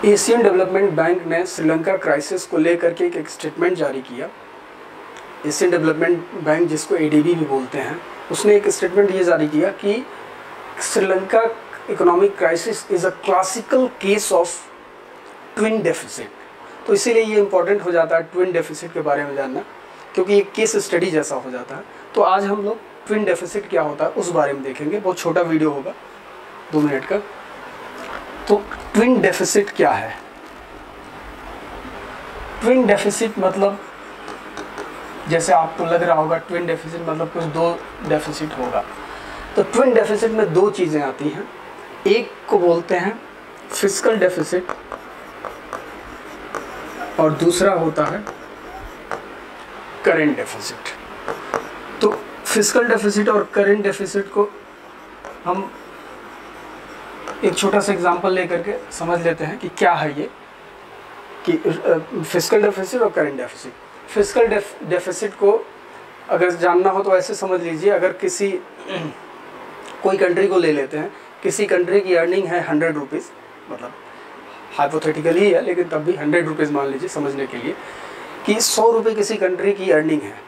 Asian development bank ने Sri Lanka crisis को लेकर के एक स्टेटमेंट जारी किया। एशियन डेवलपमेंट बैंक, जिसको एडीबी भी बोलते हैं, उसने एक स्टेटमेंट ये जारी किया कि Sri Lanka economic crisis is a classical case of twin deficit. तो इसीलिए ये इम्पोर्टेंट हो जाता है ट्विन डेफिसिट के बारे में जानना, क्योंकि ये केस स्टडी जैसा हो जाता है। तो आज हम लोग ट्विन डेफिसिट क्या होता है उस बारे में देखेंगे। बहुत छोटा वीडियो होगा, 2 मिनट का। तो ट्विन डेफिसिट क्या है? ट्विन डेफिसिट मतलब, जैसे आपको लग रहा होगा ट्विन डेफिसिट मतलब कुछ 2 डेफिसिट होगा। तो ट्विन डेफिसिट में 2 चीज़ें आती हैं। एक को बोलते हैं फिस्कल डेफिसिट और दूसरा होता है करेंट डेफिसिट। तो फिस्कल डेफिसिट और करेंट डेफिसिट को हम एक छोटा सा एग्जांपल लेकर के समझ लेते हैं कि क्या है ये, कि फिस्कल डेफिसिट और करेंट डेफिसिट। फिस्कल डेफिसिट को अगर जानना हो तो ऐसे समझ लीजिए, अगर किसी कोई कंट्री को ले लेते हैं, किसी कंट्री की अर्निंग है 100 रुपीज़, मतलब हाइपोथेटिकल ही है लेकिन तब भी 100 रुपीज़ मान लीजिए समझने के लिए, कि 100 रुपये किसी कंट्री की अर्निंग है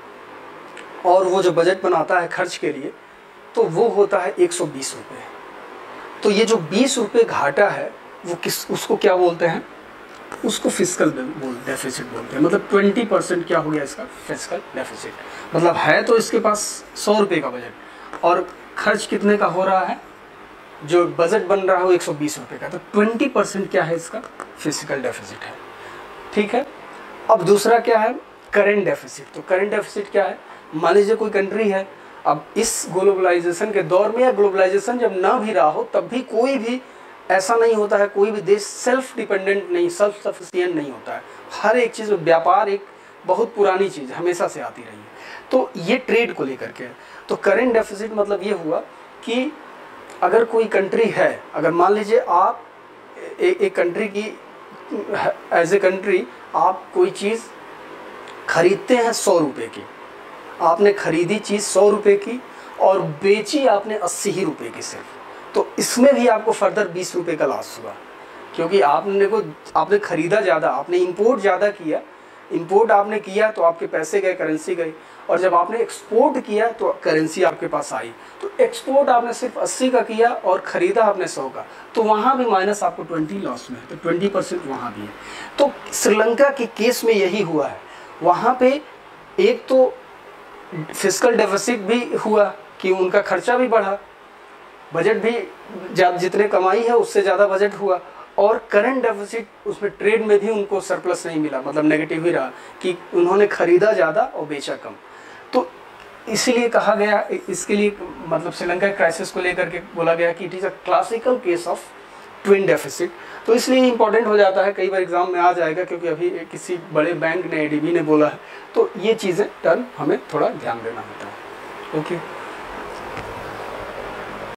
और वो जो बजट बनाता है खर्च के लिए तो वो होता है 120 रुपये। तो ये जो 20 रुपये घाटा है वो उसको क्या बोलते हैं? उसको फिस्कल डेफिसिट बोलते हैं। मतलब 20% क्या हो गया इसका? Fiscal deficit. मतलब है तो इसके पास 100 रुपये का बजट और खर्च कितने का हो रहा है? जो बजट बन रहा है वो 120 रुपये का। तो 20% क्या है इसका? फिस्कल डेफिसिट है। ठीक है। अब दूसरा क्या है? Current deficit. तो करेंट डेफिसिट क्या है? मान लीजिए कोई कंट्री है, अब इस ग्लोबलाइजेशन के दौर में या ग्लोबलाइजेशन जब ना भी रहा हो तब भी कोई भी ऐसा नहीं होता है, कोई भी देश सेल्फ डिपेंडेंट नहीं, सेल्फ सफिशिएंट नहीं होता है। हर एक चीज़, व्यापार एक बहुत पुरानी चीज़ हमेशा से आती रही है। तो ये ट्रेड को लेकर के। तो करेंट डेफिसिट मतलब ये हुआ कि अगर कोई कंट्री है, अगर मान लीजिए आप एक कंट्री की एज ए कंट्री आप कोई चीज़ खरीदते हैं 100 रुपये की, आपने खरीदी चीज़ 100 रुपये की और बेची आपने 80 ही रुपये की सिर्फ, तो इसमें भी आपको फर्दर 20 रुपये का लॉस हुआ, क्योंकि आपने खरीदा ज़्यादा, आपने इंपोर्ट ज़्यादा किया। इंपोर्ट आपने किया तो आपके पैसे गए, करेंसी गई, और जब आपने एक्सपोर्ट किया तो करेंसी आपके पास आई। तो एक्सपोर्ट आपने सिर्फ 80 का किया और ख़रीदा आपने 100 का, तो वहाँ भी माइनस आपको 20 लॉस में है। तो 20% वहाँ भी है। तो श्रीलंका के केस में यही हुआ है। वहाँ पे एक तो फिस्कल डेफिसिट भी हुआ कि उनका खर्चा भी बढ़ा, बजट भी जितने कमाई है उससे ज़्यादा बजट हुआ, और करंट डेफिसिट, उसमें ट्रेड में भी उनको सरप्लस नहीं मिला, मतलब नेगेटिव ही रहा कि उन्होंने खरीदा ज़्यादा और बेचा कम। तो इसीलिए कहा गया, इसके लिए मतलब श्रीलंका क्राइसिस को लेकर के बोला गया कि it is a classical case of twin deficit. तो इसलिए इंपॉर्टेंट हो जाता है, कई बार एग्जाम में आ जाएगा, क्योंकि अभी किसी बड़े बैंक ने, एडीबी ने बोला है। तो ये चीज़ें टर्म हमें थोड़ा ध्यान देना होता है। ओके।